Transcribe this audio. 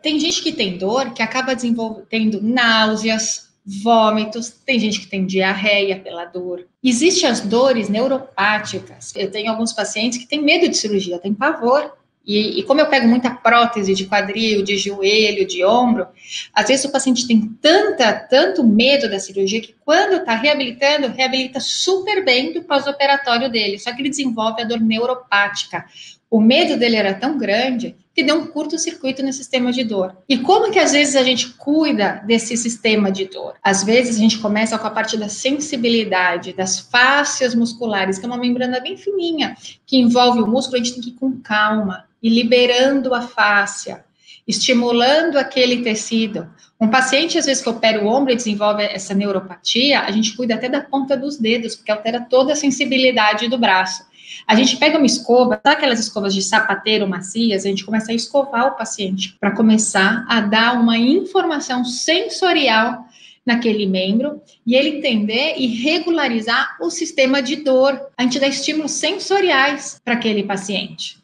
Tem gente que tem dor que acaba desenvolvendo náuseas, vômitos, tem gente que tem diarreia pela dor. Existem as dores neuropáticas. Eu tenho alguns pacientes que têm medo de cirurgia, têm pavor. E como eu pego muita prótese de quadril, de joelho, de ombro, às vezes o paciente tem tanto medo da cirurgia que quando está reabilitando, reabilita super bem do pós-operatório dele, só que ele desenvolve a dor neuropática. O medo dele era tão grande que deu um curto-circuito no sistema de dor. E como que às vezes a gente cuida desse sistema de dor? Às vezes a gente começa com a parte da sensibilidade, das fáscias musculares, que é uma membrana bem fininha, que envolve o músculo, a gente tem que ir com calma e liberando a fáscia, estimulando aquele tecido. Um paciente, às vezes, que opera o ombro e desenvolve essa neuropatia, a gente cuida até da ponta dos dedos, porque altera toda a sensibilidade do braço. A gente pega uma escova, sabe aquelas escovas de sapateiro macias? A gente começa a escovar o paciente para começar a dar uma informação sensorial naquele membro e ele entender e regularizar o sistema de dor. A gente dá estímulos sensoriais para aquele paciente.